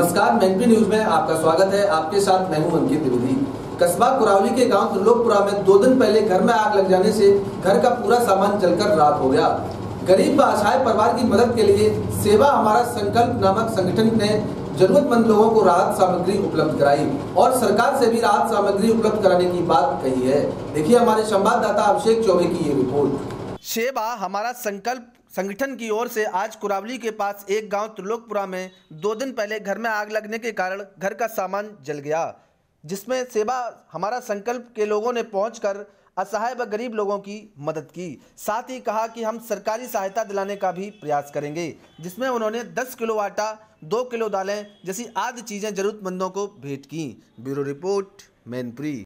नमस्कार, मैनपुरी न्यूज में आपका स्वागत है। आपके साथ मैं हूं अंकित द्विवेदी। कस्बा कुरावली के गांव त्रिलोकपुरा में 2 दिन पहले घर में आग लग जाने से घर का पूरा सामान जलकर राख हो गया। गरीब व असहाय परिवार की मदद के लिए सेवा हमारा संकल्प नामक संगठन ने जरूरतमंद लोगों को राहत सामग्री उपलब्ध कराई और सरकार से भी राहत सामग्री उपलब्ध कराने की बात कही है। देखिए हमारे संवाददाता अभिषेक चौबे की ये रिपोर्ट। सेवा हमारा संकल्प संगठन की ओर से आज कुरावली के पास एक गांव त्रिलोकपुरा में 2 दिन पहले घर में आग लगने के कारण घर का सामान जल गया, जिसमें सेवा हमारा संकल्प के लोगों ने पहुंचकर असहाय व गरीब लोगों की मदद की। साथ ही कहा कि हम सरकारी सहायता दिलाने का भी प्रयास करेंगे, जिसमें उन्होंने 10 किलो आटा, 2 किलो दालें जैसी आदि चीज़ें जरूरतमंदों को भेंट की। Bureau report, Mainpuri.